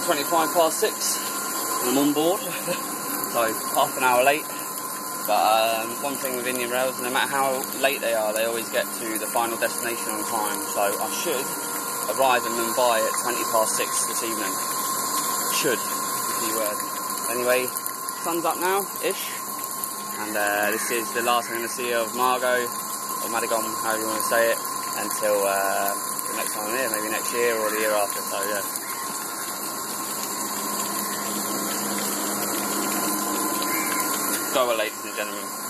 6 and I'm on board. So half an hour late. But one thing with Indian Rails, no matter how late they are, they always get to the final destination on time. So I should arrive in Mumbai at 6 this evening. Should, is the key word. Anyway, sun's up now-ish. And this is the last I'm going to see of Margot, or Madigom, however you want to say it, until the next time I'm here, maybe next year or the year after. So yeah. Go, ladies and gentlemen.